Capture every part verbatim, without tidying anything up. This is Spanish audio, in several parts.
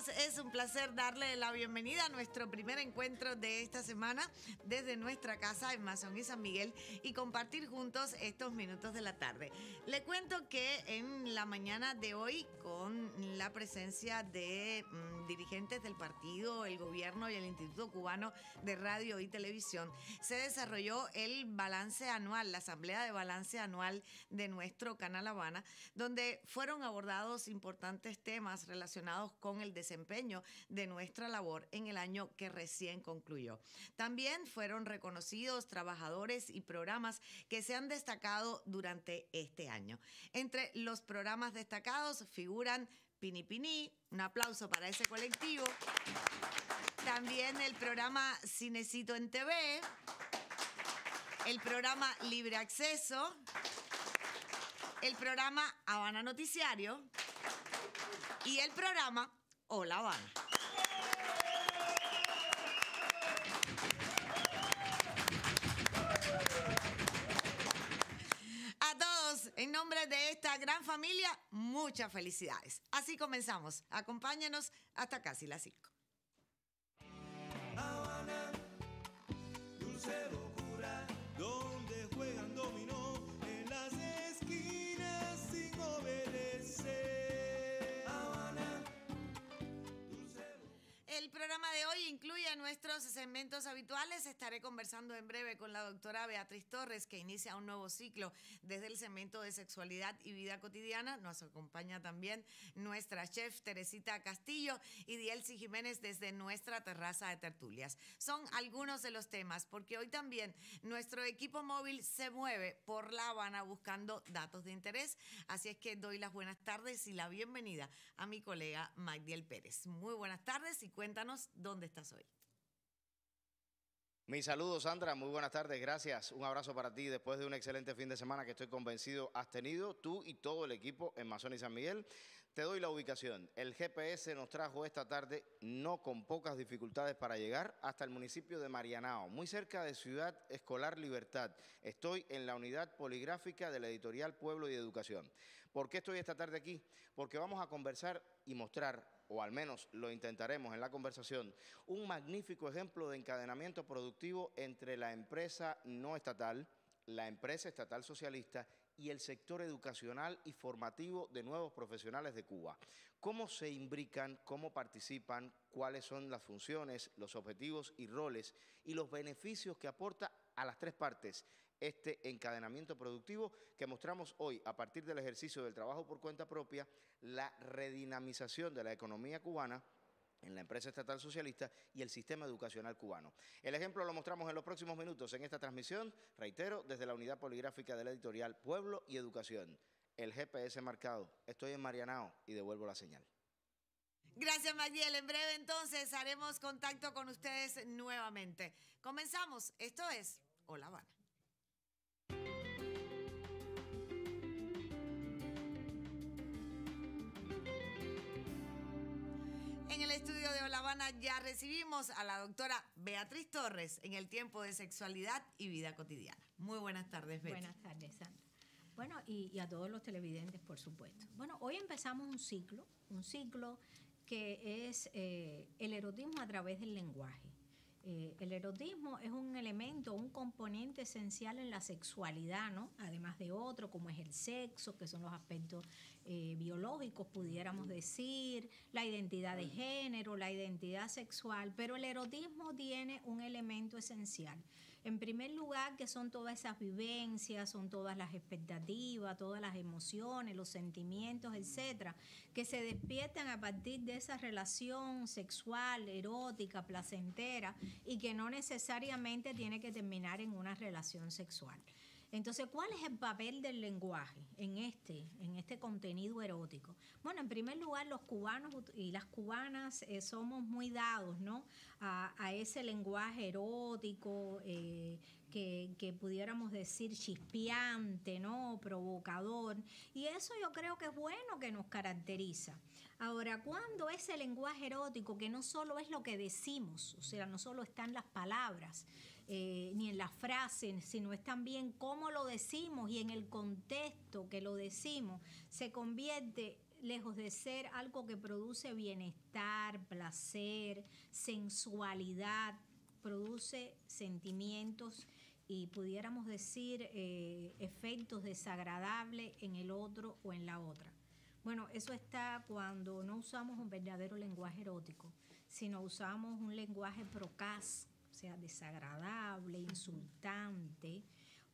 amigos, es un placer darle la bienvenida a nuestro primer encuentro de esta semana desde nuestra casa en Mazón y San Miguel y compartir juntos estos minutos de la tarde. Le cuento que en la mañana de hoy, con la presencia de mmm, dirigentes del partido, el gobierno y el Instituto Cubano de Radio y Televisión, se desarrolló el balance anual, la asamblea de balance anual de nuestro Canal Habana, donde fueron abordados importantes temas relacionados con el desempeño de nuestra labor en el año que recién concluyó. También fueron reconocidos trabajadores y programas que se han destacado durante este año. Entre los programas destacados figuran Pini Pini, un aplauso para ese colectivo. También el programa Cinecito en T V, el programa Libre Acceso, el programa Habana Noticiario y el programa Hola Habana. A todos, en nombre de esta gran familia, muchas felicidades. Así comenzamos. Acompáñenos hasta casi las cinco. Habana, dulce locura, donde juegan dominó en las esquinas sin obedecer. Habana, dulce locura. El programa de hoy incluye nuestros segmentos habituales. Estaré conversando en breve con la doctora Beatriz Torres, que inicia un nuevo ciclo desde el segmento de sexualidad y vida cotidiana. Nos acompaña también nuestra chef Teresita Castillo y Dielcy Jiménez desde nuestra terraza de tertulias. Son algunos de los temas, porque hoy también nuestro equipo móvil se mueve por La Habana buscando datos de interés. Así es que doy las buenas tardes y la bienvenida a mi colega Magdiel Pérez. Muy buenas tardes y cuéntanos dónde estás hoy. Mis saludos, Sandra, muy buenas tardes, gracias. Un abrazo para ti después de un excelente fin de semana que estoy convencido has tenido tú y todo el equipo en Mazón y San Miguel. Te doy la ubicación. El G P S nos trajo esta tarde, no con pocas dificultades para llegar, hasta el municipio de Marianao, muy cerca de Ciudad Escolar Libertad. Estoy en la unidad poligráfica de la editorial Pueblo y Educación. ¿Por qué estoy esta tarde aquí? Porque vamos a conversar y mostrar, o al menos lo intentaremos en la conversación, un magnífico ejemplo de encadenamiento productivo entre la empresa no estatal, la empresa estatal socialista y el sector educacional y formativo de nuevos profesionales de Cuba. ¿Cómo se imbrican, cómo participan, cuáles son las funciones, los objetivos y roles y los beneficios que aporta a las tres partes este encadenamiento productivo que mostramos hoy a partir del ejercicio del trabajo por cuenta propia, la redinamización de la economía cubana en la empresa estatal socialista y el sistema educacional cubano? El ejemplo lo mostramos en los próximos minutos en esta transmisión, reitero, desde la unidad poligráfica de la editorial Pueblo y Educación. El G P S marcado. Estoy en Marianao y devuelvo la señal. Gracias, Magdiel. En breve, entonces, haremos contacto con ustedes nuevamente. Comenzamos. Esto es Hola Habana. En el estudio de Hola Habana ya recibimos a la doctora Beatriz Torres en el tiempo de sexualidad y vida cotidiana. Muy buenas tardes, Betty. Buenas tardes, Sandra. Bueno, y, y a todos los televidentes, por supuesto. Bueno, hoy empezamos un ciclo, un ciclo que es eh, el erotismo a través del lenguaje. Eh, el erotismo es un elemento, un componente esencial en la sexualidad, ¿no? Además de otro, como es el sexo, que son los aspectos eh, biológicos, pudiéramos decir, la identidad de género, la identidad sexual, pero el erotismo tiene un elemento esencial. En primer lugar, que son todas esas vivencias, son todas las expectativas, todas las emociones, los sentimientos, etcétera, que se despiertan a partir de esa relación sexual, erótica, placentera, y que no necesariamente tiene que terminar en una relación sexual. Entonces, ¿cuál es el papel del lenguaje en este, en este contenido erótico? Bueno, en primer lugar, los cubanos y las cubanas eh, somos muy dados, ¿no?, a, a ese lenguaje erótico, eh, que, que pudiéramos decir chispeante, ¿no?, provocador. Y eso yo creo que es bueno, que nos caracteriza. Ahora, cuando ese lenguaje erótico, que no solo es lo que decimos, o sea, no solo están las palabras, eh, ni en las frases, sino es también cómo lo decimos y en el contexto que lo decimos, se convierte, lejos de ser algo que produce bienestar, placer, sensualidad, produce sentimientos y pudiéramos decir eh, efectos desagradables en el otro o en la otra. Bueno, eso está cuando no usamos un verdadero lenguaje erótico, sino usamos un lenguaje procaz, o sea, desagradable, insultante,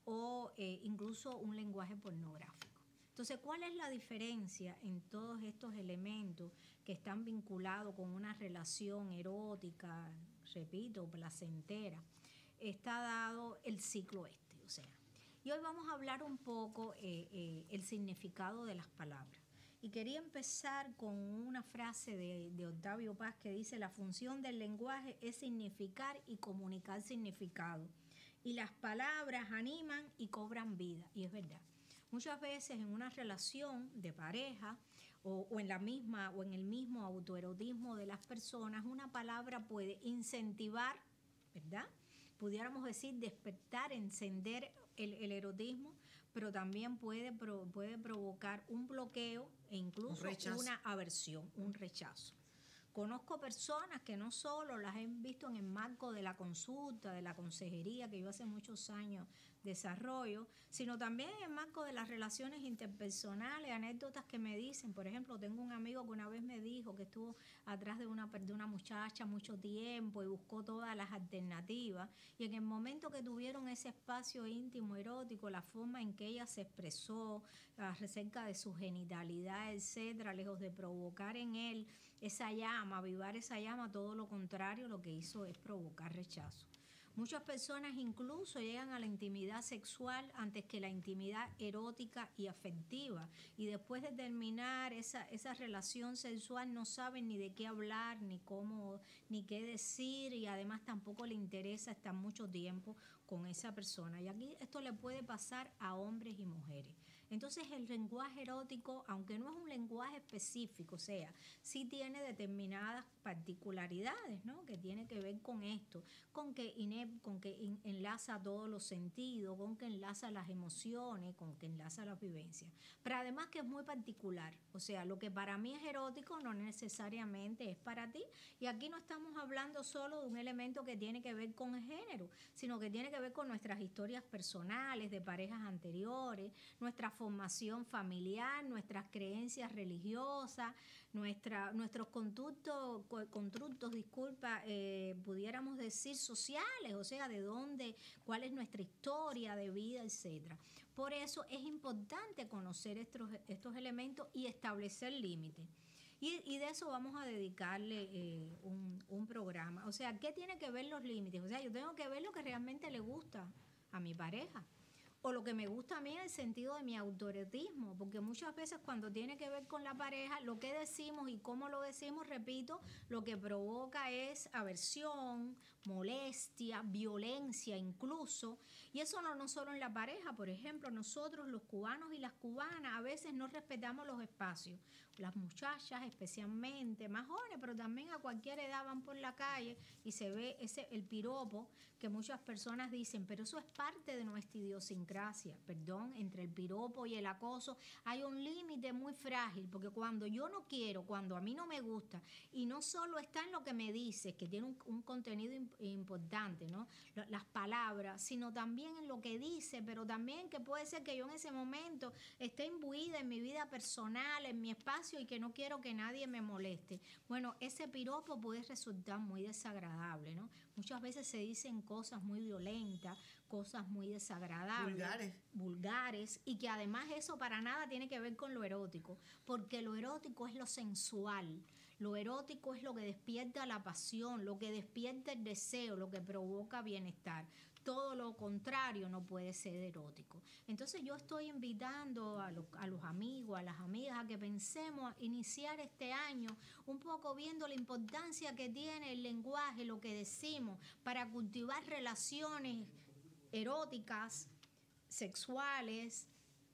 o eh, incluso un lenguaje pornográfico. Entonces, ¿cuál es la diferencia en todos estos elementos que están vinculados con una relación erótica, repito, placentera? Está dado el ciclo este, o sea. Y hoy vamos a hablar un poco eh, eh, el significado de las palabras. Y quería empezar con una frase de, de Octavio Paz que dice: la función del lenguaje es significar y comunicar significado. Y las palabras animan y cobran vida. Y es verdad. Muchas veces en una relación de pareja o, o en la misma o en el mismo autoerotismo de las personas, una palabra puede incentivar, ¿verdad? Pudiéramos decir despertar, encender el, el erotismo, pero también puede, pro, puede provocar un bloqueo e incluso Un una aversión, un rechazo. Conozco personas que no solo las he visto en el marco de la consulta, de la consejería que yo hace muchos años desarrollo, sino también en el marco de las relaciones interpersonales, anécdotas que me dicen. Por ejemplo, tengo un amigo que una vez me dijo que estuvo atrás de una, de una muchacha mucho tiempo y buscó todas las alternativas, y en el momento que tuvieron ese espacio íntimo, erótico, la forma en que ella se expresó acerca de su genitalidad, etcétera, lejos de provocar en él esa llama, avivar esa llama, todo lo contrario, lo que hizo es provocar rechazo. Muchas personas incluso llegan a la intimidad sexual antes que la intimidad erótica y afectiva, y después de terminar esa, esa relación sexual no saben ni de qué hablar, ni cómo, ni qué decir, y además tampoco le interesa estar mucho tiempo con esa persona. Y aquí esto le puede pasar a hombres y mujeres. Entonces el lenguaje erótico, aunque no es un lenguaje específico, o sea, sí tiene determinadas particularidades, ¿no? Que tiene que ver con esto, con que, ine, con que in, enlaza todos los sentidos, con que enlaza las emociones, con que enlaza las vivencias. Pero además que es muy particular, o sea, lo que para mí es erótico no necesariamente es para ti. Y aquí no estamos hablando solo de un elemento que tiene que ver con el género, sino que tiene que ver con nuestras historias personales, de parejas anteriores, nuestra formación familiar, nuestras creencias religiosas, nuestra, nuestros constructos, constructos, disculpa, eh, pudiéramos decir sociales, o sea, de dónde, cuál es nuestra historia de vida, etcétera. Por eso es importante conocer estos, estos elementos y establecer límites. Y, y de eso vamos a dedicarle eh, un, un programa. O sea, ¿qué tiene que ver los límites? O sea, yo tengo que ver lo que realmente le gusta a mi pareja, o lo que me gusta a mí en el sentido de mi autoerotismo, porque muchas veces cuando tiene que ver con la pareja, lo que decimos y cómo lo decimos, repito, lo que provoca es aversión, molestia, violencia incluso, y eso no, no solo en la pareja. Por ejemplo, nosotros los cubanos y las cubanas a veces no respetamos los espacios. Las muchachas especialmente, más jóvenes, pero también a cualquier edad van por la calle y se ve ese el piropo que muchas personas dicen, pero eso es parte de nuestra idiosincrasia. Perdón, entre el piropo y el acoso hay un límite muy frágil, porque cuando yo no quiero, cuando a mí no me gusta, y no solo está en lo que me dices, que tiene un, un contenido imp- importante, ¿no? Las palabras, sino también en lo que dice, pero también que puede ser que yo en ese momento esté imbuida en mi vida personal, en mi espacio, y que no quiero que nadie me moleste. Bueno, ese piropo puede resultar muy desagradable, ¿no? Muchas veces se dicen cosas muy violentas, cosas muy desagradables, vulgares. vulgares, y que además eso para nada tiene que ver con lo erótico, porque lo erótico es lo sensual, lo erótico es lo que despierta la pasión, lo que despierta el deseo, lo que provoca bienestar. Todo lo contrario no puede ser erótico. Entonces yo estoy invitando a, lo, a los amigos, a las amigas, a que pensemos a iniciar este año un poco viendo la importancia que tiene el lenguaje, lo que decimos, para cultivar relaciones eróticas, sexuales,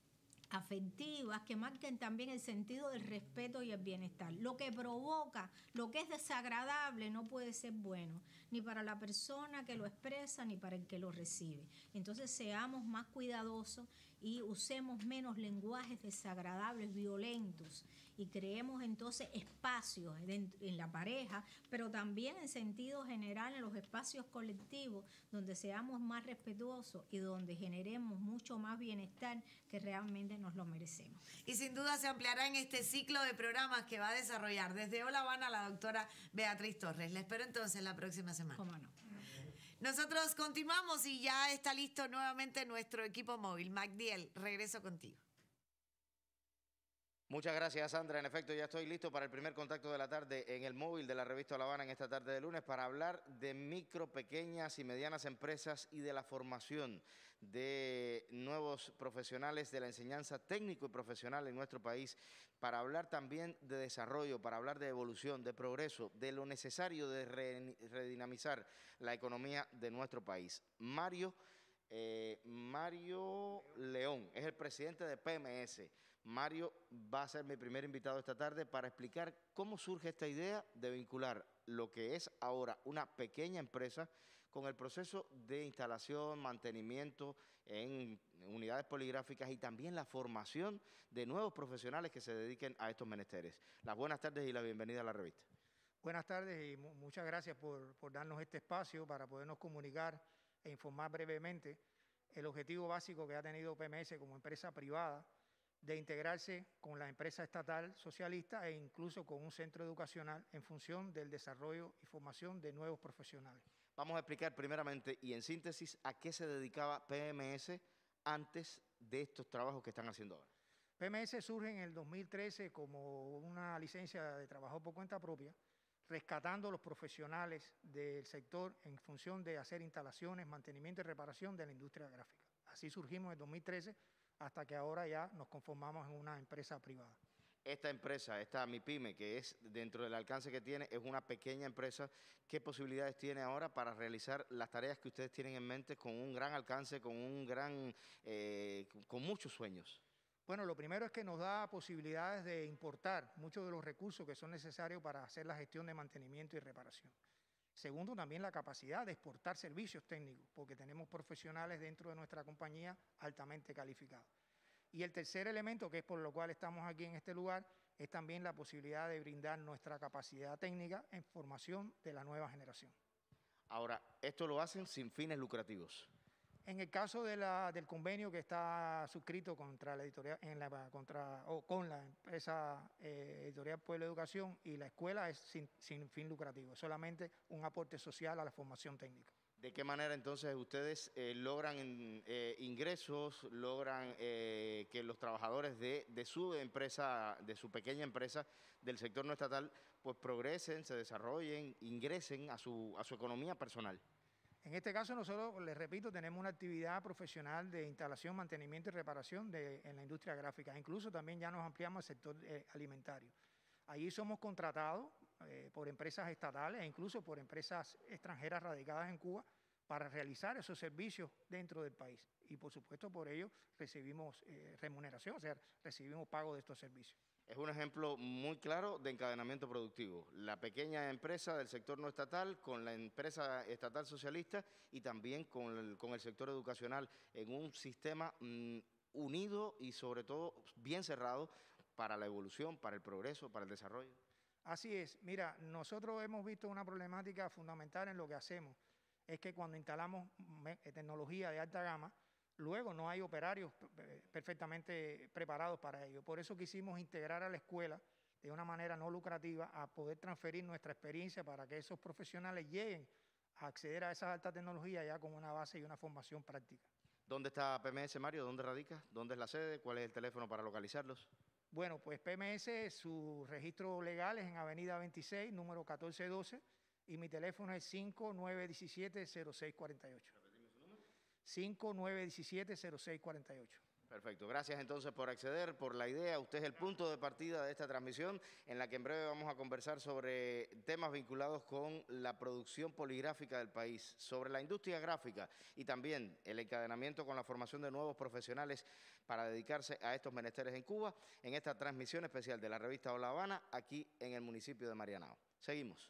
afectivas que marquen también el sentido del respeto y el bienestar. Lo que provoca, lo que es desagradable no puede ser bueno, ni para la persona que lo expresa ni para el que lo recibe. Entonces seamos más cuidadosos y usemos menos lenguajes desagradables, violentos, y creemos entonces espacios en, en la pareja, pero también en sentido general en los espacios colectivos, donde seamos más respetuosos y donde generemos mucho más bienestar que realmente nos lo merecemos. Y sin duda se ampliará en este ciclo de programas que va a desarrollar desde Hola Habana la doctora Beatriz Torres. La espero entonces la próxima semana. ¿Cómo no? Nosotros continuamos y ya está listo nuevamente nuestro equipo móvil. Magdiel, regreso contigo. Muchas gracias, Sandra. En efecto, ya estoy listo para el primer contacto de la tarde en el móvil de la revista La Habana en esta tarde de lunes para hablar de micro, pequeñas y medianas empresas y de la formación de nuevos profesionales de la enseñanza técnico y profesional en nuestro país, para hablar también de desarrollo, para hablar de evolución, de progreso, de lo necesario de re- redinamizar la economía de nuestro país. Mario, eh, Mario León es el presidente de P M S. Mario va a ser mi primer invitado esta tarde para explicar cómo surge esta idea de vincular lo que es ahora una pequeña empresa con el proceso de instalación, mantenimiento en unidades poligráficas y también la formación de nuevos profesionales que se dediquen a estos menesteres. Las buenas tardes y la bienvenida a la revista. Buenas tardes y mu muchas gracias por, por darnos este espacio para podernos comunicar e informar brevemente el objetivo básico que ha tenido P M S como empresa privada de integrarse con la empresa estatal socialista e incluso con un centro educacional en función del desarrollo y formación de nuevos profesionales. Vamos a explicar primeramente y en síntesis a qué se dedicaba P M S antes de estos trabajos que están haciendo ahora. P M S surge en el dos mil trece como una licencia de trabajo por cuenta propia, rescatando los profesionales del sector en función de hacer instalaciones, mantenimiento y reparación de la industria gráfica. Así surgimos en el dos mil trece hasta que ahora ya nos conformamos en una empresa privada. Esta empresa, esta MIPYME, que es dentro del alcance que tiene, es una pequeña empresa. ¿Qué posibilidades tiene ahora para realizar las tareas que ustedes tienen en mente con un gran alcance, con un gran, eh, con muchos sueños? Bueno, lo primero es que nos da posibilidades de importar muchos de los recursos que son necesarios para hacer la gestión de mantenimiento y reparación. Segundo, también la capacidad de exportar servicios técnicos, porque tenemos profesionales dentro de nuestra compañía altamente calificados. Y el tercer elemento, que es por lo cual estamos aquí en este lugar, es también la posibilidad de brindar nuestra capacidad técnica en formación de la nueva generación. Ahora, esto lo hacen sin fines lucrativos. En el caso de la, del convenio que está suscrito contra la editorial, en la, contra, o con la empresa eh, Editorial Pueblo Educación y la escuela, es sin, sin fin lucrativo, es solamente un aporte social a la formación técnica. ¿De qué manera entonces ustedes eh, logran eh, ingresos, logran eh, que los trabajadores de, de su empresa, de su pequeña empresa del sector no estatal, pues progresen, se desarrollen, ingresen a su, a su economía personal? En este caso nosotros, les repito, tenemos una actividad profesional de instalación, mantenimiento y reparación de, en la industria gráfica. Incluso también ya nos ampliamos al sector eh, alimentario. Allí somos contratados eh, por empresas estatales e incluso por empresas extranjeras radicadas en Cuba para realizar esos servicios dentro del país. Y por supuesto por ello recibimos eh, remuneración, o sea, recibimos pago de estos servicios. Es un ejemplo muy claro de encadenamiento productivo. La pequeña empresa del sector no estatal con la empresa estatal socialista y también con el, con el sector educacional en un sistema mmm, unido y sobre todo bien cerrado para la evolución, para el progreso, para el desarrollo. Así es. Mira, nosotros hemos visto una problemática fundamental en lo que hacemos. Es que cuando instalamos tecnología de alta gama, luego no hay operarios perfectamente preparados para ello. Por eso quisimos integrar a la escuela de una manera no lucrativa a poder transferir nuestra experiencia para que esos profesionales lleguen a acceder a esa alta tecnología ya con una base y una formación práctica. ¿Dónde está P M S, Mario? ¿Dónde radica? ¿Dónde es la sede? ¿Cuál es el teléfono para localizarlos? Bueno, pues P M S, su registro legal es en Avenida veintiséis, número catorce doce, y mi teléfono es cinco nueve uno siete, cero seis cuatro ocho. cinco nueve uno siete, cero seis cuatro ocho. Perfecto, gracias entonces por acceder, por la idea. Usted es el punto de partida de esta transmisión en la que en breve vamos a conversar sobre temas vinculados con la producción poligráfica del país, sobre la industria gráfica y también el encadenamiento con la formación de nuevos profesionales para dedicarse a estos menesteres en Cuba, en esta transmisión especial de la revista Hola Habana, aquí en el municipio de Marianao. Seguimos.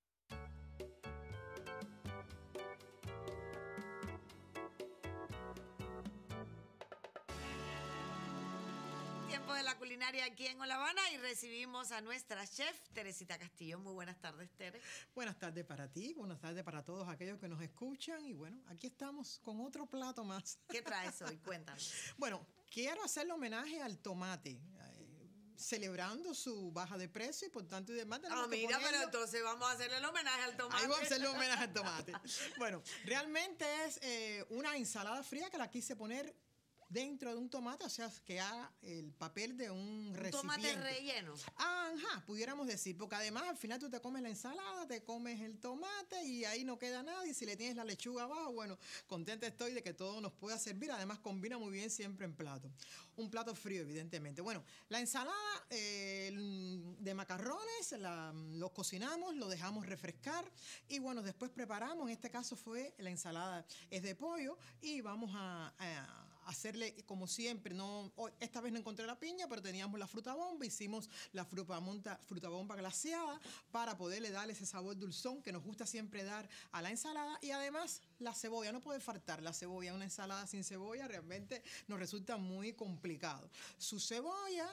Tiempo de la culinaria aquí en Hola Habana y recibimos a nuestra chef Teresita Castillo. Muy buenas tardes, Tere. Buenas tardes para ti, buenas tardes para todos aquellos que nos escuchan y bueno, aquí estamos con otro plato más. ¿Qué traes hoy? Cuéntanos. Bueno, quiero hacerle homenaje al tomate, eh, celebrando su baja de precio y por tanto y demás. Ah, mira, pero entonces vamos a hacerle el homenaje al tomate. Ahí vamos a hacerle homenaje al tomate. Bueno, realmente es eh, una ensalada fría que la quise poner dentro de un tomate, o sea, que haga el papel de un, ¿Un recipiente. tomate relleno? Ajá, pudiéramos decir, porque además al final tú te comes la ensalada, te comes el tomate y ahí no queda nada, y si le tienes la lechuga abajo, bueno, contenta estoy de que todo nos pueda servir, además combina muy bien siempre en plato. Un plato frío, evidentemente. Bueno, la ensalada eh, de macarrones, la, los cocinamos, lo dejamos refrescar y bueno, después preparamos, en este caso fue la ensalada, es de pollo y vamos a... a hacerle como siempre, no, hoy, esta vez no encontré la piña, pero teníamos la fruta bomba, hicimos la fruta, monta, fruta bomba glaseada para poderle darle ese sabor dulzón que nos gusta siempre dar a la ensalada y además la cebolla, no puede faltar la cebolla, una ensalada sin cebolla realmente nos resulta muy complicado. Su cebolla,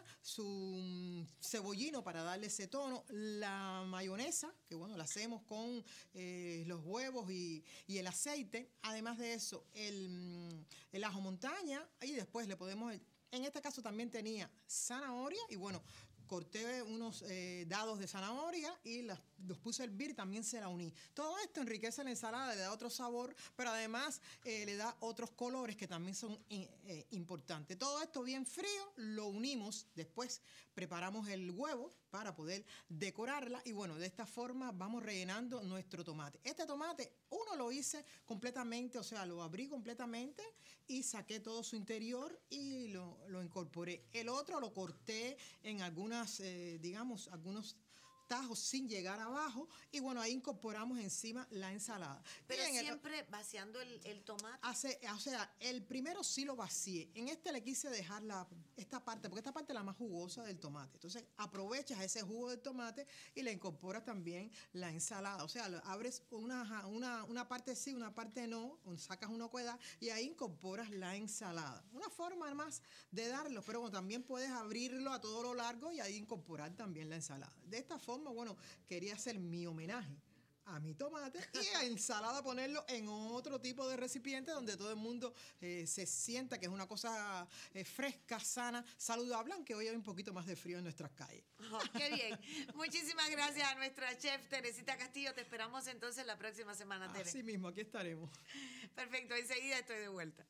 su cebollino para darle ese tono, la mayonesa, que bueno, la hacemos con eh, los huevos y, y el aceite, además de eso, el, el ajo montaña, y después le podemos, en este caso también tenía zanahoria y bueno, corté unos eh, dados de zanahoria y las, los puse a hervir, también se la uní. Todo esto enriquece la ensalada, le da otro sabor, pero además eh, le da otros colores que también son eh, importantes. Todo esto bien frío, lo unimos, después preparamos el huevo para poder decorarla y bueno, de esta forma vamos rellenando nuestro tomate. Este tomate, uno lo hice completamente, o sea, lo abrí completamente y saqué todo su interior y lo, lo incorporé. El otro lo corté en algunas, eh, digamos, algunos tajos sin llegar abajo y bueno, ahí incorporamos encima la ensalada. Pero en siempre el, vaciando el, el tomate. Hace, o sea, el primero sí lo vacié. En este le quise dejar la, esta parte, porque esta parte es la más jugosa del tomate. Entonces aprovechas ese jugo del tomate y le incorporas también la ensalada. O sea, abres una, una, una parte sí, una parte no, sacas una cueda y ahí incorporas la ensalada. Una forma más de darlo, pero bueno, también puedes abrirlo a todo lo largo y ahí incorporar también la ensalada. De esta forma, bueno, quería hacer mi homenaje a mi tomate y a ensalada ponerlo en otro tipo de recipiente donde todo el mundo eh, se sienta que es una cosa eh, fresca, sana, saludable, aunque hoy hay un poquito más de frío en nuestras calles. Oh, ¡qué bien! Muchísimas gracias a nuestra chef Teresita Castillo. Te esperamos entonces la próxima semana, Tere. Así mismo, aquí estaremos. Perfecto, enseguida estoy de vuelta.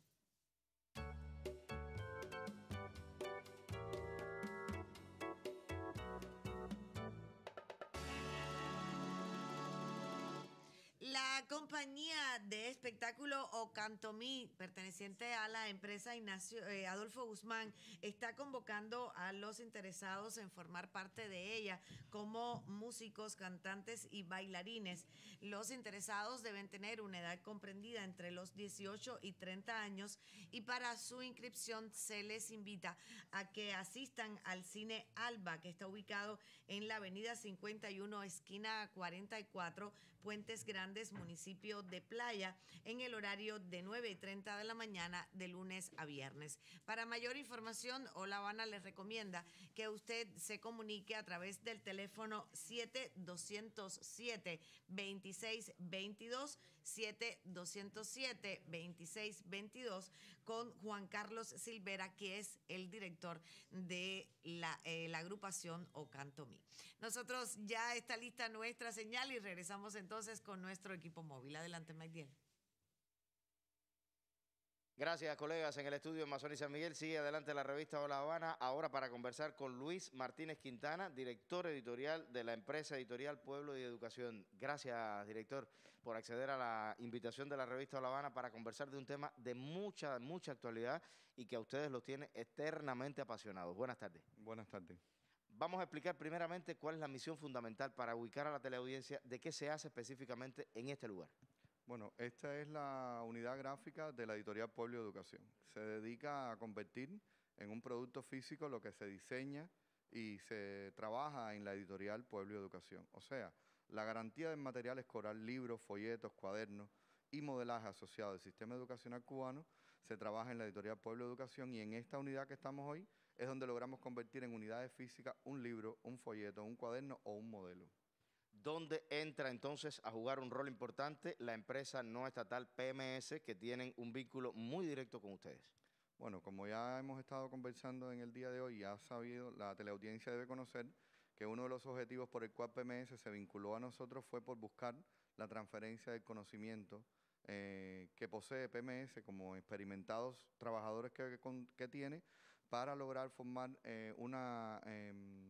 La compañía de espectáculo Ocantomí, perteneciente a la empresa Ignacio, eh, Adolfo Guzmán, está convocando a los interesados en formar parte de ella como músicos, cantantes y bailarines. Los interesados deben tener una edad comprendida entre los dieciocho y treinta años y para su inscripción se les invita a que asistan al Cine Alba, que está ubicado en la avenida cincuenta y uno, esquina cuarenta y cuatro, Puentes Grandes, municipio de Playa, en el horario de nueve y treinta de la mañana de lunes a viernes. Para mayor información, Hola Habana les recomienda que usted se comunique a través del teléfono siete dos cero siete, dos seis dos dos, siete dos cero siete, dos seis dos dos, con Juan Carlos Silvera, que es el director de la, eh, la agrupación Ocantomí. Nosotros ya está lista nuestra señal y regresamos entonces con nuestro equipo móvil. Adelante, Magdiel. Gracias, colegas. En el estudio en Mazón y San Miguel sigue adelante la revista Hola Habana, ahora para conversar con Luis Martínez Quintana, director editorial de la empresa editorial Pueblo y Educación. Gracias, director, por acceder a la invitación de la revista Hola Habana para conversar de un tema de mucha, mucha actualidad y que a ustedes los tiene eternamente apasionados. Buenas tardes. Buenas tardes. Vamos a explicar primeramente cuál es la misión fundamental para ubicar a la teleaudiencia de qué se hace específicamente en este lugar. Bueno, esta es la unidad gráfica de la editorial Pueblo y Educación. Se dedica a convertir en un producto físico lo que se diseña y se trabaja en la editorial Pueblo y Educación. O sea, la garantía del material escolar, libros, folletos, cuadernos y modelaje asociado al sistema educacional cubano se trabaja en la editorial Pueblo y Educación, y en esta unidad que estamos hoy es donde logramos convertir en unidades físicas un libro, un folleto, un cuaderno o un modelo. ¿Dónde entra entonces a jugar un rol importante la empresa no estatal P M S, que tienen un vínculo muy directo con ustedes? Bueno, como ya hemos estado conversando en el día de hoy, ya ha sabido, la teleaudiencia debe conocer que uno de los objetivos por el cual P M S se vinculó a nosotros fue por buscar la transferencia del conocimiento eh, que posee P M S como experimentados trabajadores que, que, que tiene, para lograr formar eh, una... Eh,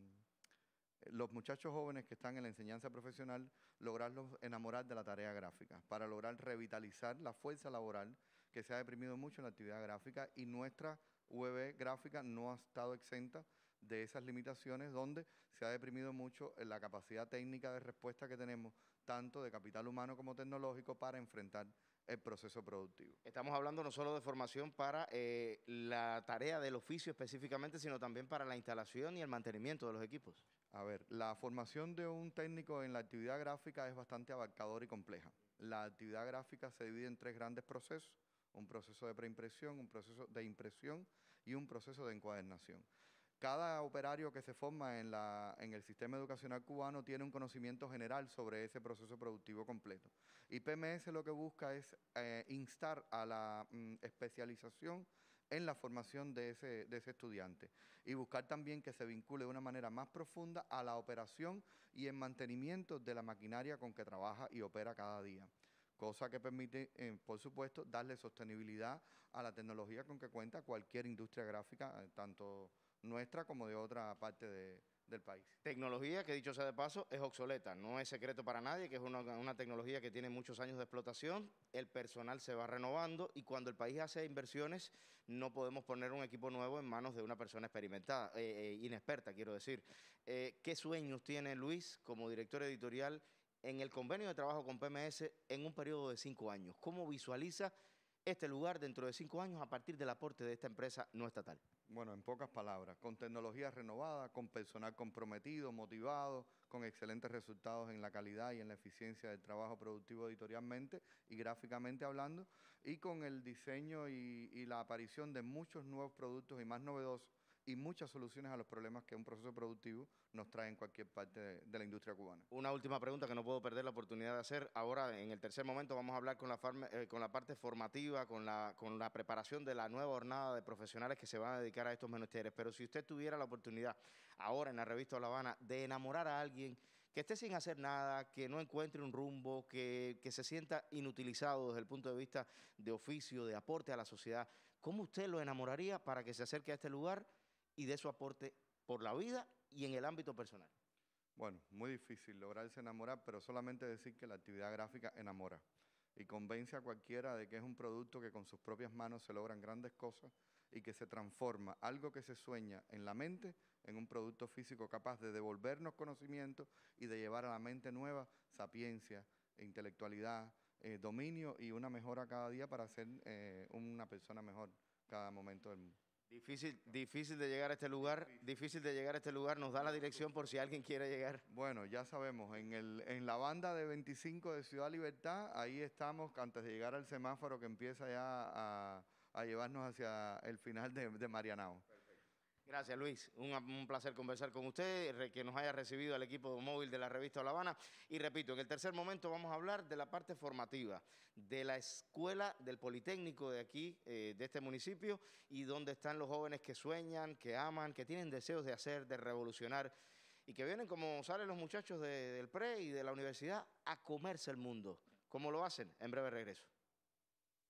los muchachos jóvenes que están en la enseñanza profesional, lograrlos enamorar de la tarea gráfica, para lograr revitalizar la fuerza laboral que se ha deprimido mucho en la actividad gráfica, y nuestra U E B gráfica no ha estado exenta de esas limitaciones, donde se ha deprimido mucho la capacidad técnica de respuesta que tenemos, tanto de capital humano como tecnológico, para enfrentar el proceso productivo. Estamos hablando no solo de formación para eh, la tarea del oficio específicamente, sino también para la instalación y el mantenimiento de los equipos. A ver, la formación de un técnico en la actividad gráfica es bastante abarcadora y compleja. La actividad gráfica se divide en tres grandes procesos: un proceso de preimpresión, un proceso de impresión y un proceso de encuadernación. Cada operario que se forma en, la, en el sistema educacional cubano tiene un conocimiento general sobre ese proceso productivo completo. Y P M S lo que busca es eh, instar a la mm, especialización en la formación de ese, de ese estudiante, y buscar también que se vincule de una manera más profunda a la operación y el mantenimiento de la maquinaria con que trabaja y opera cada día. Cosa que permite, eh, por supuesto, darle sostenibilidad a la tecnología con que cuenta cualquier industria gráfica, eh, tanto nuestra como de otra parte de, del país. Tecnología que, dicho sea de paso, es obsoleta. No es secreto para nadie que es una, una tecnología que tiene muchos años de explotación. El personal se va renovando, y cuando el país hace inversiones no podemos poner un equipo nuevo en manos de una persona experimentada, eh, eh, inexperta, quiero decir. Eh, ¿Qué sueños tiene Luis como director editorial en el convenio de trabajo con P M S en un periodo de cinco años? ¿Cómo visualiza este lugar dentro de cinco años a partir del aporte de esta empresa no estatal? Bueno, en pocas palabras, con tecnología renovada, con personal comprometido, motivado, con excelentes resultados en la calidad y en la eficiencia del trabajo productivo editorialmente y gráficamente hablando, y con el diseño y, y la aparición de muchos nuevos productos y más novedosos, y muchas soluciones a los problemas que un proceso productivo nos trae en cualquier parte de, de la industria cubana. Una última pregunta que no puedo perder la oportunidad de hacer. Ahora, en el tercer momento, vamos a hablar con la, farma, eh, con la parte formativa, con la, con la preparación de la nueva jornada de profesionales que se van a dedicar a estos menesteres. Pero si usted tuviera la oportunidad, ahora en la revista La Habana, de enamorar a alguien que esté sin hacer nada, que no encuentre un rumbo, que, que se sienta inutilizado desde el punto de vista de oficio, de aporte a la sociedad, ¿cómo usted lo enamoraría para que se acerque a este lugar y de su aporte por la vida y en el ámbito personal? Bueno, muy difícil lograrse enamorar, pero solamente decir que la actividad gráfica enamora y convence a cualquiera de que es un producto que con sus propias manos se logran grandes cosas, y que se transforma algo que se sueña en la mente en un producto físico capaz de devolvernos conocimiento y de llevar a la mente nueva sapiencia, intelectualidad, eh, dominio y una mejora cada día para ser eh, una persona mejor cada momento del mundo. Difícil, difícil de llegar a este lugar, difícil de llegar a este lugar. Nos da la dirección por si alguien quiere llegar. Bueno, ya sabemos, en, el, en la banda de veinticinco de Ciudad Libertad, ahí estamos antes de llegar al semáforo que empieza ya a, a llevarnos hacia el final de, de Marianao. Gracias, Luis. Un, un placer conversar con usted, que nos haya recibido al equipo móvil de la revista La Habana. Y repito, en el tercer momento vamos a hablar de la parte formativa, de la escuela del Politécnico de aquí, eh, de este municipio, y donde están los jóvenes que sueñan, que aman, que tienen deseos de hacer, de revolucionar, y que vienen, como salen los muchachos de, del pre y de la universidad, a comerse el mundo. ¿Cómo lo hacen? En breve regreso.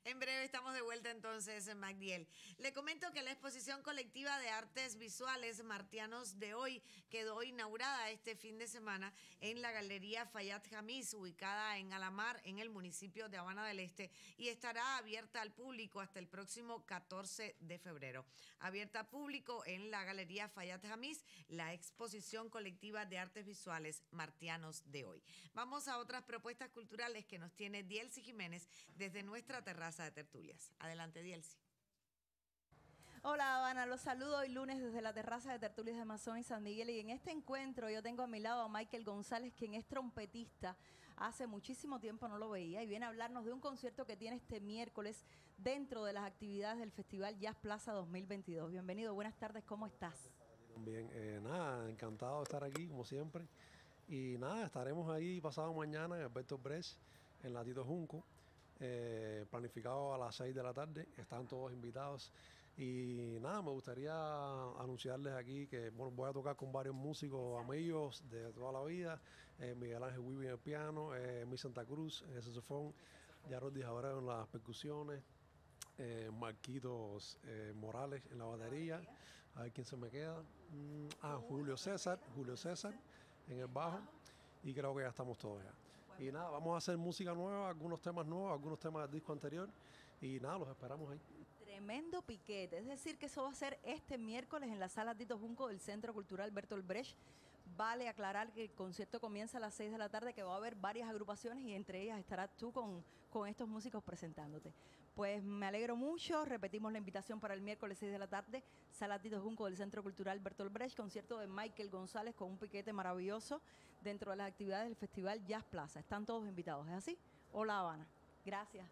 En breve estamos de vuelta entonces, Magdiel. Le comento que la exposición colectiva de artes visuales Martianos de Hoy quedó inaugurada este fin de semana en la Galería Fayad Jamis, ubicada en Alamar, en el municipio de Habana del Este, y estará abierta al público hasta el próximo catorce de febrero. Abierta al público en la Galería Fayad Jamis, la exposición colectiva de artes visuales Martianos de Hoy. Vamos a otras propuestas culturales que nos tiene Dielcy Jiménez desde nuestra terraza de tertulias. Adelante, Dielcy. Hola, Habana, los saludo hoy lunes desde la terraza de tertulias de Mazón y San Miguel, y en este encuentro yo tengo a mi lado a Michael González, quien es trompetista. Hace muchísimo tiempo no lo veía y viene a hablarnos de un concierto que tiene este miércoles dentro de las actividades del Festival Jazz Plaza dos mil veintidós. Bienvenido, buenas tardes, ¿cómo estás? Bien, eh, nada, encantado de estar aquí como siempre. Y nada, estaremos ahí pasado mañana en Alberto Brecht, en la Tito Junco, eh, planificado a las seis de la tarde. Están todos invitados. Y nada, me gustaría anunciarles aquí que bueno, voy a tocar con varios músicos amigos de toda la vida. Eh, Miguel Ángel Wibi en el piano, eh, Mi Santa Cruz en el saxofón, Yarodi Jabrero en las percusiones, eh, Marquitos eh, Morales en la batería. A ver quién se me queda. Mm, ah, Julio César, Julio César en el bajo. Y creo que ya estamos todos ya. Y nada, vamos a hacer música nueva, algunos temas nuevos, algunos temas del disco anterior. Y nada, los esperamos ahí. Tremendo piquete, es decir que eso va a ser este miércoles en la sala Tito Junco del Centro Cultural Bertolt Brecht. Vale aclarar que el concierto comienza a las seis de la tarde, que va a haber varias agrupaciones y entre ellas estarás tú con, con estos músicos presentándote. Pues me alegro mucho, repetimos la invitación para el miércoles seis de la tarde, sala Tito Junco del Centro Cultural Bertolt Brecht, concierto de Michael González con un piquete maravilloso dentro de las actividades del Festival Jazz Plaza. Están todos invitados, ¿es así? Hola, Habana. Gracias.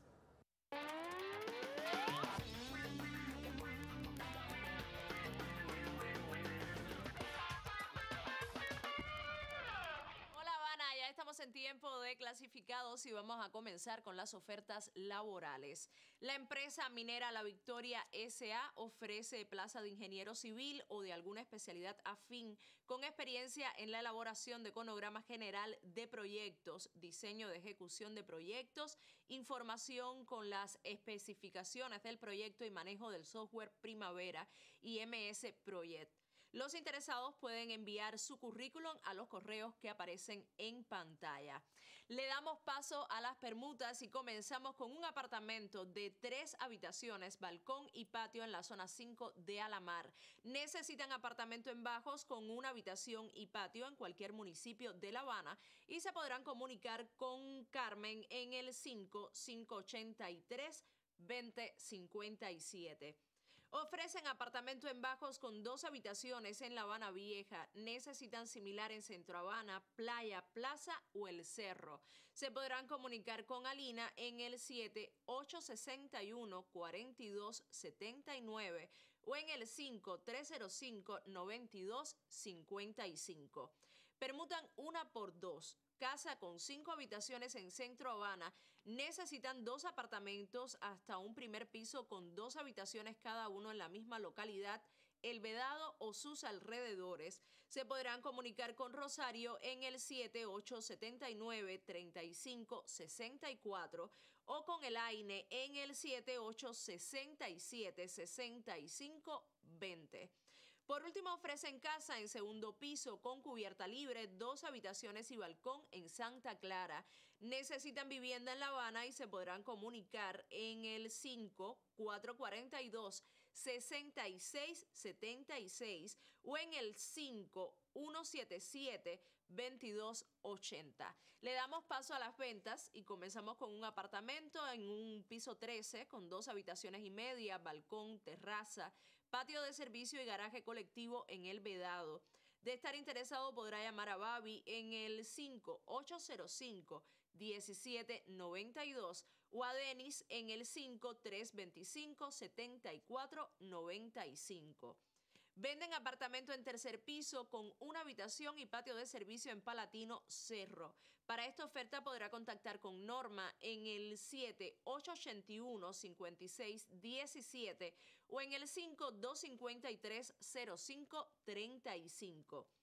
Estamos en tiempo de clasificados y vamos a comenzar con las ofertas laborales. La empresa minera La Victoria S A ofrece plaza de ingeniero civil o de alguna especialidad afín con experiencia en la elaboración de cronograma general de proyectos, diseño de ejecución de proyectos, información con las especificaciones del proyecto y manejo del software Primavera y M S Project. Los interesados pueden enviar su currículum a los correos que aparecen en pantalla. Le damos paso a las permutas y comenzamos con un apartamento de tres habitaciones, balcón y patio en la zona cinco de Alamar. Necesitan apartamento en Bajos con una habitación y patio en cualquier municipio de La Habana y se podrán comunicar con Carmen en el cinco cinco ochenta y tres veinte cincuenta y siete. Ofrecen apartamento en Bajos con dos habitaciones en La Habana Vieja. Necesitan similar en Centro Habana, Playa, Plaza o El Cerro. Se podrán comunicar con Alina en el siete ocho seis uno cuatro dos siete nueve o en el cinco tres cero cinco nueve dos cinco cinco. Permutan una por dos. Casa con cinco habitaciones en Centro Habana. Necesitan dos apartamentos hasta un primer piso con dos habitaciones cada uno en la misma localidad, El Vedado o sus alrededores. Se podrán comunicar con Rosario en el siete ocho siete nueve tres cinco seis cuatro o con el Aine en el siete ocho seis siete seis cinco dos cero. Por último, ofrecen casa en segundo piso con cubierta libre, dos habitaciones y balcón en Santa Clara. Necesitan vivienda en La Habana y se podrán comunicar en el cinco cuatro cuatro dos seis seis siete seis o en el cinco uno siete siete veintidós ochenta. Le damos paso a las ventas y comenzamos con un apartamento en un piso trece con dos habitaciones y media, balcón, terraza, patio de servicio y garaje colectivo en El Vedado. De estar interesado podrá llamar a Babi en el cinco ocho cero cinco diecisiete noventa y dos o a Denis en el cinco tres veinticinco setenta y cuatro noventa y cinco. Venden apartamento en tercer piso con una habitación y patio de servicio en Palatino Cerro. Para esta oferta podrá contactar con Norma en el siete ocho ocho uno cinco seis uno siete o en el cinco dos cinco tres cero cinco tres cinco.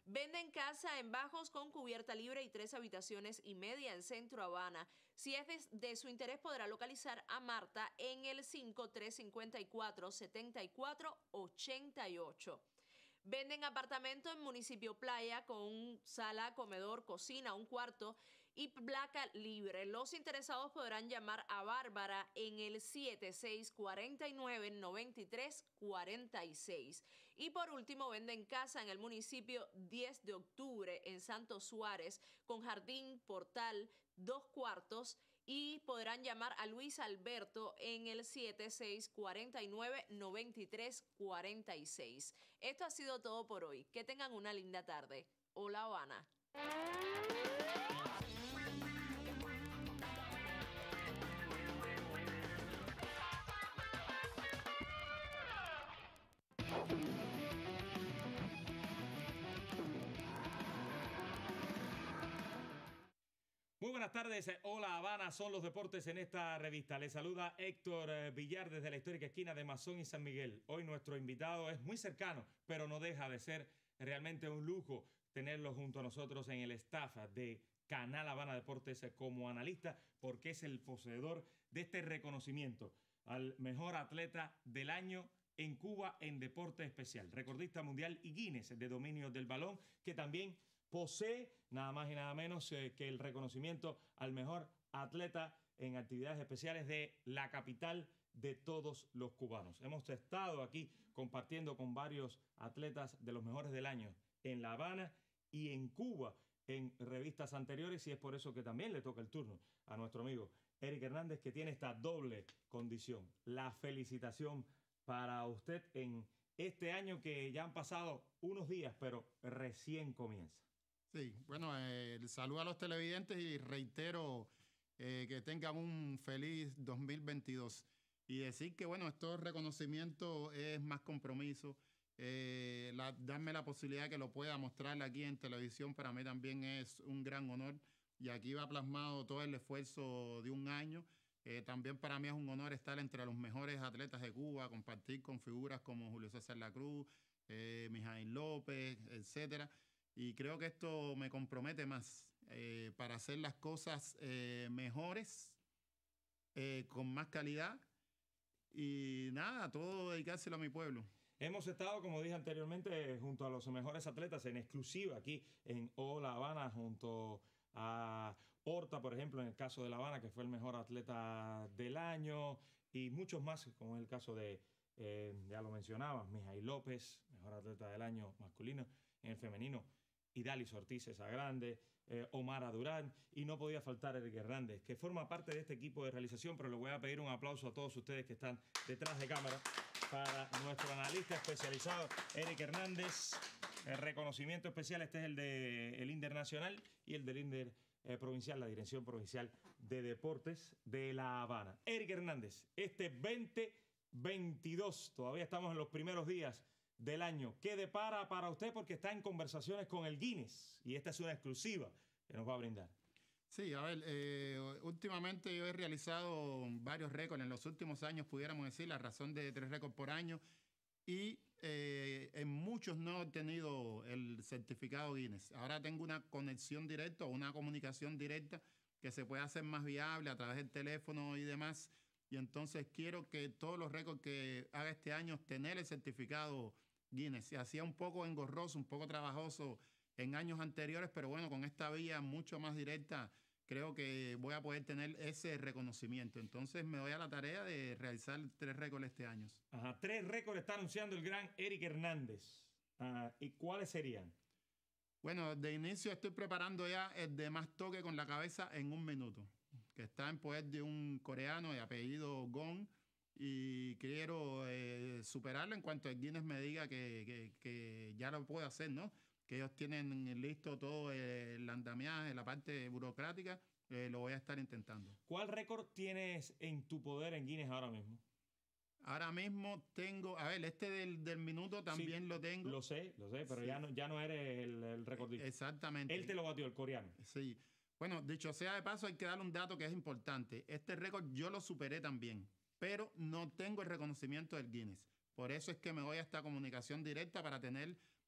Venden casa en Bajos con cubierta libre y tres habitaciones y media en Centro Habana. Si es de, de su interés, podrá localizar a Marta en el cinco tres cinco cuatro, siete cuatro ocho ocho. Venden apartamento en Municipio Playa con sala, comedor, cocina, un cuarto y placa libre. Los interesados podrán llamar a Bárbara en el siete seis cuatro nueve, nueve tres cuatro seis. Y por último, venden casa en el municipio diez de octubre en Santo Suárez con jardín, portal, dos cuartos y podrán llamar a Luis Alberto en el siete seis cuatro nueve, nueve tres cuatro seis. Esto ha sido todo por hoy. Que tengan una linda tarde. Hola, Habana. Muy buenas tardes, hola Habana, son los deportes en esta revista. Les saluda Héctor eh, Villar desde la histórica esquina de Masón y San Miguel. Hoy nuestro invitado es muy cercano, pero no deja de ser realmente un lujo tenerlo junto a nosotros en el staff de Canal Habana Deportes como analista, porque es el poseedor de este reconocimiento al mejor atleta del año en Cuba en deporte especial, recordista mundial y Guinness de dominio del balón, que también posee nada más y nada menos eh, que el reconocimiento al mejor atleta en actividades especiales de la capital de todos los cubanos. Hemos estado aquí compartiendo con varios atletas de los mejores del año en La Habana y en Cuba en revistas anteriores, y es por eso que también le toca el turno a nuestro amigo Eric Hernández, que tiene esta doble condición. La felicitación para usted en este año que ya han pasado unos días, pero recién comienza. Sí, bueno, eh, saludo a los televidentes y reitero eh, que tengan un feliz dos mil veintidós. Y decir que, bueno, estos reconocimientos es más compromiso. Eh, la, darme la posibilidad que lo pueda mostrar aquí en televisión para mí también es un gran honor. Y aquí va plasmado todo el esfuerzo de un año. Eh, también para mí es un honor estar entre los mejores atletas de Cuba, compartir con figuras como Julio César Lacruz, eh, Mijaíl López, etcétera. Y creo que esto me compromete más eh, para hacer las cosas eh, mejores, eh, con más calidad. Y nada, todo dedicárselo a mi pueblo. Hemos estado, como dije anteriormente, junto a los mejores atletas en exclusiva aquí en Hola Habana, junto a Horta, por ejemplo, en el caso de La Habana, que fue el mejor atleta del año, y muchos más, como es el caso de, eh, ya lo mencionaba, Mijaíl López, mejor atleta del año masculino, en el femenino, Idalis Ortiz, esa grande, eh, Omar Durán, y no podía faltar Eric Hernández, que forma parte de este equipo de realización, pero le voy a pedir un aplauso a todos ustedes que están detrás de cámara para nuestro analista especializado, Eric Hernández. El reconocimiento especial, este es el de el INDER Nacional y el del INDER eh, Provincial, la Dirección Provincial de Deportes de La Habana. Eric Hernández, este veinte veintidós, todavía estamos en los primeros días del año. ¿Qué depara para usted? Porque está en conversaciones con el Guinness y esta es una exclusiva que nos va a brindar. Sí, a ver, eh, últimamente yo he realizado varios récords. En los últimos años, pudiéramos decir, la razón de tres récords por año. Y eh, en muchos no he obtenido el certificado Guinness. Ahora tengo una conexión directa o una comunicación directa que se puede hacer más viable a través del teléfono y demás. Y entonces quiero que todos los récords que haga este año tener el certificado Guinness. Se hacía un poco engorroso, un poco trabajoso en años anteriores, pero bueno, con esta vía mucho más directa creo que voy a poder tener ese reconocimiento. Entonces me doy a la tarea de realizar tres récords este año. Ajá, tres récords está anunciando el gran Eric Hernández. Uh, ¿Y cuáles serían? Bueno, de inicio estoy preparando ya el de más toque con la cabeza en un minuto, que está en poder de un coreano de apellido Gong, y quiero eh, superarlo en cuanto el Guinness me diga que, que, que ya lo puedo hacer, ¿no? Que ellos tienen listo todo el andamiaje, la parte burocrática, eh, lo voy a estar intentando. ¿Cuál récord tienes en tu poder en Guinness ahora mismo? Ahora mismo tengo, a ver, este del, del minuto también sí, lo tengo. Lo sé, lo sé, pero sí. ya, no, ya no eres el, el recordista. Exactamente. Él te lo batió, el coreano. Sí. Bueno, dicho sea de paso, hay que darle un dato que es importante. Este récord yo lo superé también, pero no tengo el reconocimiento del Guinness. Por eso es que me voy a esta comunicación directa para tener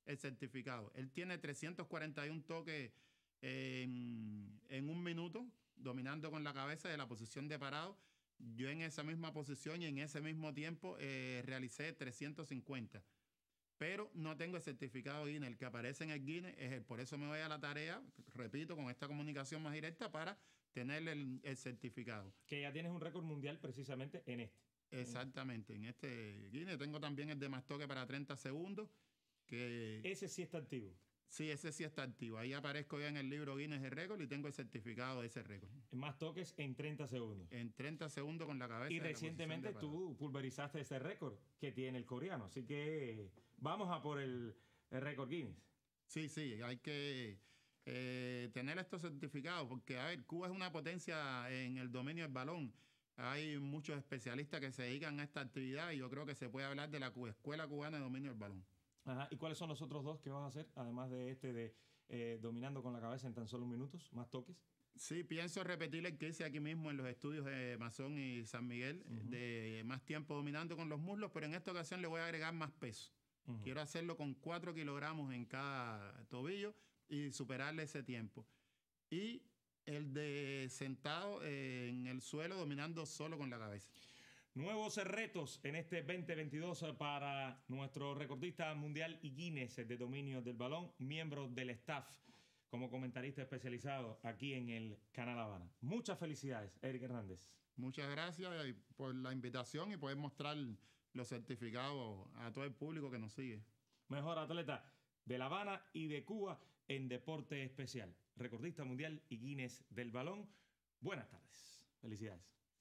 el certificado. Él tiene trescientos cuarenta y uno toques en, en un minuto, dominando con la cabeza de la posición de parado. Yo en esa misma posición y en ese mismo tiempo eh, realicé trescientos cincuenta. Pero no tengo el certificado Guinness. El que aparece en el Guinness es el. Por eso me voy a la tarea, repito, con esta comunicación más directa para tener el, el certificado. Que ya tienes un récord mundial precisamente en este. Exactamente, en este Guinness. Tengo también el de más toque para treinta segundos. Que ese sí está activo. Sí, ese sí está activo. Ahí aparezco ya en el libro Guinness de récord y tengo el certificado de ese récord. Más toques en treinta segundos. En treinta segundos con la cabeza. Y recientemente tú pulverizaste ese récord que tiene el coreano. Así que vamos a por el, el récord Guinness. Sí, sí, hay que eh, tener estos certificados porque, a ver, Cuba es una potencia en el dominio del balón. Hay muchos especialistas que se dedican a esta actividad y yo creo que se puede hablar de la Escuela Cubana de Dominio del Balón. Ajá. ¿Y cuáles son los otros dos que vas a hacer, además de este de eh, dominando con la cabeza en tan solo minutos, más toques? Sí, pienso repetir el que hice aquí mismo en los estudios de Masón y San Miguel, uh-huh. de más tiempo dominando con los muslos, pero en esta ocasión le voy a agregar más peso. Uh-huh. Quiero hacerlo con cuatro kilogramos en cada tobillo y superarle ese tiempo. Y el de sentado eh, en el suelo dominando solo con la cabeza. Nuevos retos en este veinte veintidós para nuestro recordista mundial y Guinness de dominio del balón, miembro del staff como comentarista especializado aquí en el Canal Habana. Muchas felicidades, Eric Hernández. Muchas gracias por la invitación y poder mostrar los certificados a todo el público que nos sigue. Mejor atleta de La Habana y de Cuba en deporte especial. Recordista mundial y Guinness del balón. Buenas tardes. Felicidades.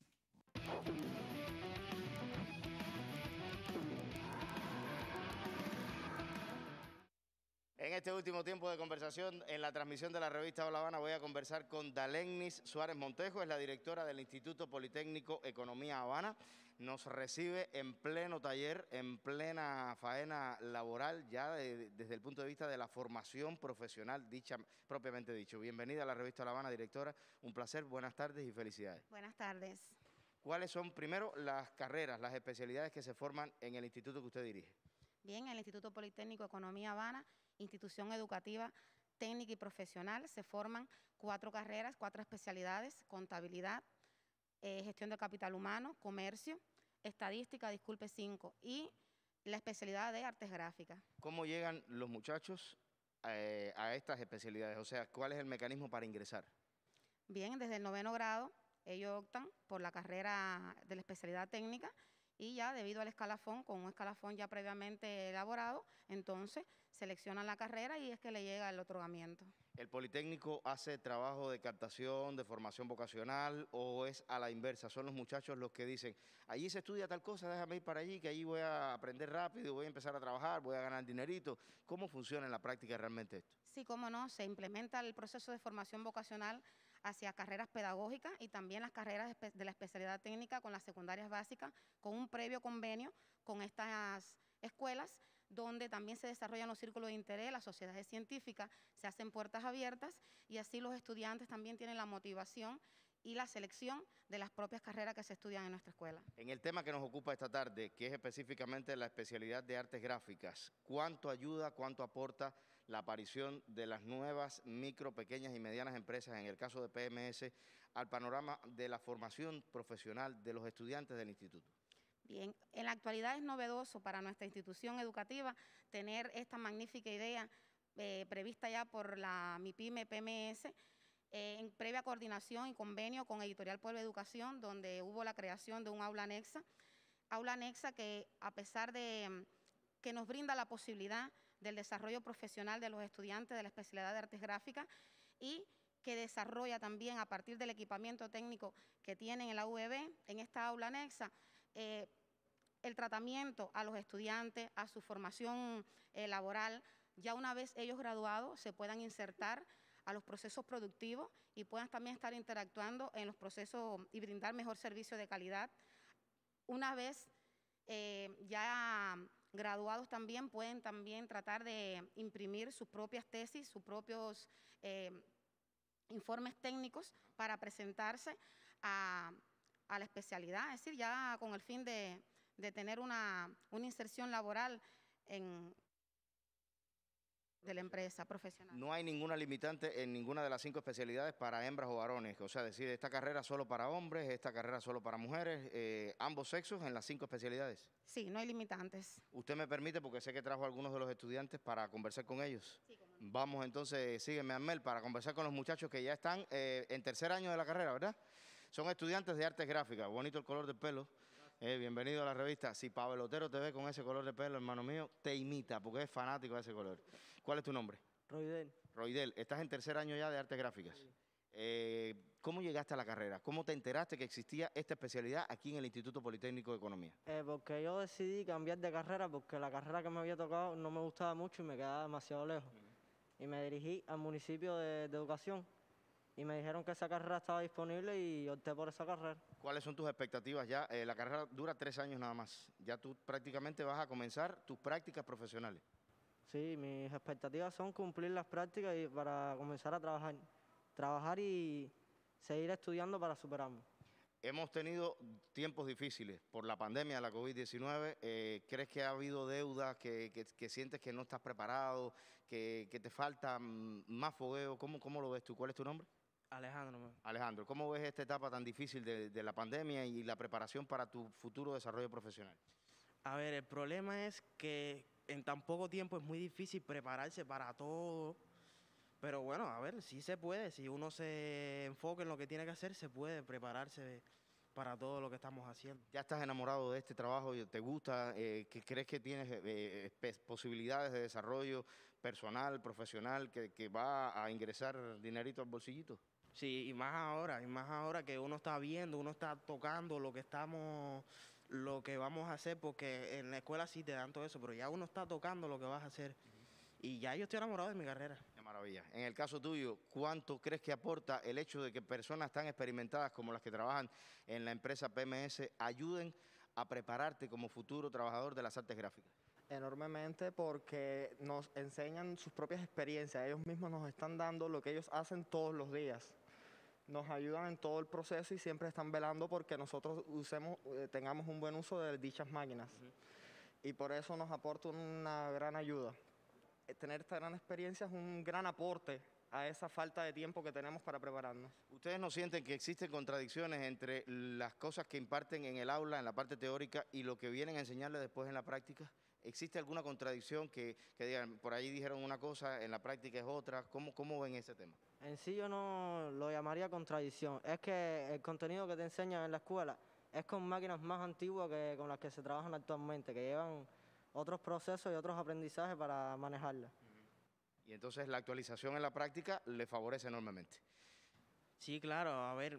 En este último tiempo de conversación, en la transmisión de la revista Hola Habana, voy a conversar con Dalennis Suárez Montejo, es la directora del Instituto Politécnico Economía Habana. Nos recibe en pleno taller, en plena faena laboral, ya de, desde el punto de vista de la formación profesional, dicha propiamente dicho. Bienvenida a la revista Hola Habana, directora. Un placer, buenas tardes y felicidades. Buenas tardes. ¿Cuáles son, primero, las carreras, las especialidades que se forman en el instituto que usted dirige? Bien, el Instituto Politécnico Economía Habana, institución educativa técnica y profesional, se forman cuatro carreras, cuatro especialidades: contabilidad, eh, gestión de capital humano, comercio, estadística, disculpe, cinco, y la especialidad de artes gráficas. ¿Cómo llegan los muchachos eh, a estas especialidades? O sea, ¿cuál es el mecanismo para ingresar? Bien, desde el noveno grado ellos optan por la carrera de la especialidad técnica y ya debido al escalafón, con un escalafón ya previamente elaborado, entonces seleccionan la carrera y es que le llega el otorgamiento. ¿El Politécnico hace trabajo de captación, de formación vocacional o es a la inversa? ¿Son los muchachos los que dicen, allí se estudia tal cosa, déjame ir para allí, que allí voy a aprender rápido, voy a empezar a trabajar, voy a ganar dinerito? ¿Cómo funciona en la práctica realmente esto? Sí, cómo no, se implementa el proceso de formación vocacional hacia carreras pedagógicas y también las carreras de la especialidad técnica con las secundarias básicas, con un previo convenio con estas escuelas, donde también se desarrollan los círculos de interés, las sociedades científicas, se hacen puertas abiertas y así los estudiantes también tienen la motivación y la selección de las propias carreras que se estudian en nuestra escuela. En el tema que nos ocupa esta tarde, que es específicamente la especialidad de artes gráficas, ¿cuánto ayuda, cuánto aporta la aparición de las nuevas micro, pequeñas y medianas empresas, en el caso de P M S, al panorama de la formación profesional de los estudiantes del instituto? Bien, en la actualidad es novedoso para nuestra institución educativa tener esta magnífica idea eh, prevista ya por la MIPYME P M S, eh, en previa coordinación y convenio con Editorial Pueblo Educación, donde hubo la creación de un aula anexa, aula anexa que a pesar de que nos brinda la posibilidad del desarrollo profesional de los estudiantes de la especialidad de artes gráficas y que desarrolla también a partir del equipamiento técnico que tienen en la U E B, en esta aula anexa, eh, el tratamiento a los estudiantes, a su formación eh, laboral, ya una vez ellos graduados se puedan insertar a los procesos productivos y puedan también estar interactuando en los procesos y brindar mejor servicio de calidad. Una vez eh, ya graduados también pueden también tratar de imprimir sus propias tesis, sus propios eh, informes técnicos para presentarse a, a la especialidad, es decir, ya con el fin de, de tener una, una inserción laboral en de la empresa profesional. No hay ninguna limitante en ninguna de las cinco especialidades para hembras o varones. O sea, decir, esta carrera solo para hombres, esta carrera solo para mujeres, eh, ambos sexos en las cinco especialidades. Sí, no hay limitantes. Usted me permite, porque sé que trajo a algunos de los estudiantes para conversar con ellos. Sí, cómo no. Vamos entonces, sígueme, Amel, para conversar con los muchachos que ya están eh, en tercer año de la carrera, ¿verdad? Son estudiantes de artes gráficas. Bonito el color del pelo. Eh, bienvenido a la revista. Si Pablo Otero te ve con ese color de pelo, hermano mío, te imita, porque es fanático de ese color. ¿Cuál es tu nombre? Roidel. Roidel, estás en tercer año ya de artes gráficas. Sí. Eh, ¿Cómo llegaste a la carrera? ¿Cómo te enteraste que existía esta especialidad aquí en el Instituto Politécnico de Economía? Eh, porque yo decidí cambiar de carrera porque la carrera que me había tocado no me gustaba mucho y me quedaba demasiado lejos. Uh-huh. Y me dirigí al municipio de, de Educación y me dijeron que esa carrera estaba disponible y opté por esa carrera. ¿Cuáles son tus expectativas ya? Eh, la carrera dura tres años nada más. Ya tú prácticamente vas a comenzar tus prácticas profesionales. Sí, mis expectativas son cumplir las prácticas y para comenzar a trabajar. Trabajar y seguir estudiando para superarme. Hemos tenido tiempos difíciles por la pandemia de la COVID diecinueve. Eh, ¿Crees que ha habido deudas, que, que, que sientes que no estás preparado, que, que te falta más fogueo? ¿Cómo, ¿Cómo lo ves tú? ¿Cuál es tu nombre? Alejandro. Man. Alejandro, ¿cómo ves esta etapa tan difícil de, de la pandemia y la preparación para tu futuro desarrollo profesional? A ver, el problema es que en tan poco tiempo es muy difícil prepararse para todo. Pero bueno, a ver, sí se puede. Si uno se enfoca en lo que tiene que hacer, se puede prepararse para todo lo que estamos haciendo. ¿Ya estás enamorado de este trabajo? ¿Te gusta? Eh, ¿qué crees que tienes eh, posibilidades de desarrollo personal, profesional, que, que va a ingresar dinerito al bolsillito? Sí, y más ahora, y más ahora que uno está viendo, uno está tocando lo que estamos, lo que vamos a hacer, porque en la escuela sí te dan todo eso, pero ya uno está tocando lo que vas a hacer. Y ya yo estoy enamorado de mi carrera. Qué maravilla. En el caso tuyo, ¿cuánto crees que aporta el hecho de que personas tan experimentadas como las que trabajan en la empresa P M S ayuden a prepararte como futuro trabajador de las artes gráficas? Enormemente, porque nos enseñan sus propias experiencias. Ellos mismos nos están dando lo que ellos hacen todos los días. Nos ayudan en todo el proceso y siempre están velando porque nosotros usemos, eh, tengamos un buen uso de dichas máquinas. Uh-huh. Y por eso nos aporta una gran ayuda. Tener esta gran experiencia es un gran aporte a esa falta de tiempo que tenemos para prepararnos. ¿Ustedes no sienten que existen contradicciones entre las cosas que imparten en el aula, en la parte teórica, y lo que vienen a enseñarles después en la práctica? ¿Existe alguna contradicción que, que digan, por ahí dijeron una cosa, en la práctica es otra? ¿Cómo, cómo ven ese tema? En sí yo no lo llamaría contradicción. Es que el contenido que te enseñan en la escuela es con máquinas más antiguas que con las que se trabajan actualmente, que llevan otros procesos y otros aprendizajes para manejarla. Y entonces la actualización en la práctica le favorece enormemente. Sí, claro. A ver,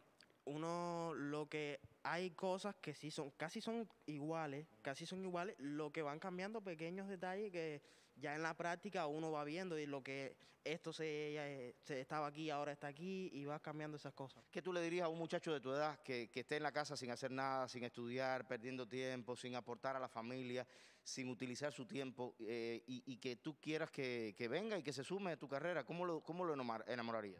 uno lo que hay cosas que sí son, casi son iguales, casi son iguales, lo que van cambiando pequeños detalles que ya en la práctica uno va viendo y lo que esto se, se estaba aquí, ahora está aquí y va cambiando esas cosas. ¿Qué tú le dirías a un muchacho de tu edad que, que esté en la casa sin hacer nada, sin estudiar, perdiendo tiempo, sin aportar a la familia, sin utilizar su tiempo eh, y, y que tú quieras que, que venga y que se sume a tu carrera? ¿Cómo lo, cómo lo enamorarías?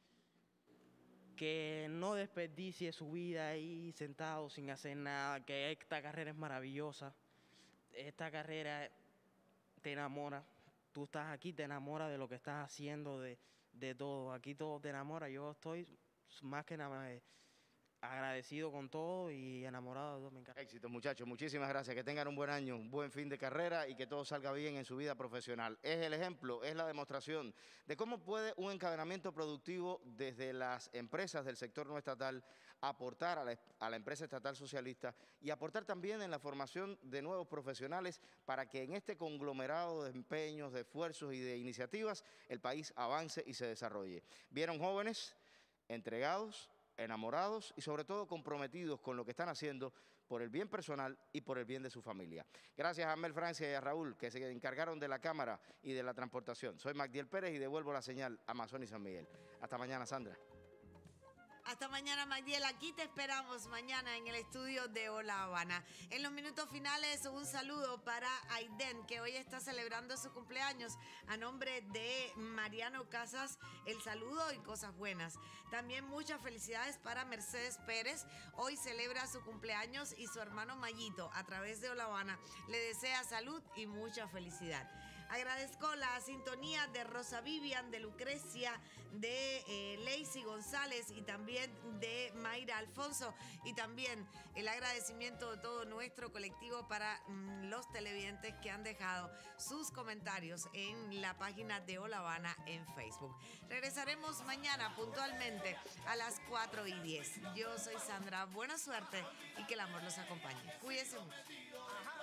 Que no desperdicie su vida ahí sentado sin hacer nada, que esta carrera es maravillosa, esta carrera te enamora, tú estás aquí, te enamoras de lo que estás haciendo, de, de todo, aquí todo te enamora, yo estoy más que nada agradecido con todo y enamorado de todo mi carrera. Éxito, muchachos, muchísimas gracias, que tengan un buen año, un buen fin de carrera y que todo salga bien en su vida profesional. Es el ejemplo, es la demostración de cómo puede un encadenamiento productivo desde las empresas del sector no estatal aportar a la, a la empresa estatal socialista y aportar también en la formación de nuevos profesionales para que en este conglomerado de empeños, de esfuerzos y de iniciativas el país avance y se desarrolle. ¿Vieron jóvenes entregados, enamorados y sobre todo comprometidos con lo que están haciendo por el bien personal y por el bien de su familia? Gracias a Mel Francia y a Raúl, que se encargaron de la cámara y de la transportación. Soy Magdiel Pérez y devuelvo la señal a Mazón y San Miguel. Hasta mañana, Sandra. Hasta mañana, Magdiel. Aquí te esperamos mañana en el estudio de Hola Habana. En los minutos finales, un saludo para Aiden, que hoy está celebrando su cumpleaños. A nombre de Mariano Casas, el saludo y cosas buenas. También muchas felicidades para Mercedes Pérez. Hoy celebra su cumpleaños y su hermano Mayito, a través de Hola Habana, le desea salud y mucha felicidad. Agradezco la sintonía de Rosa Vivian, de Lucrecia, de eh, Lacey González y también de Mayra Alfonso. Y también el agradecimiento de todo nuestro colectivo para mm, los televidentes que han dejado sus comentarios en la página de Hola Habana en Facebook. Regresaremos mañana puntualmente a las cuatro y diez. Yo soy Sandra, buena suerte y que el amor los acompañe. Cuídense mucho.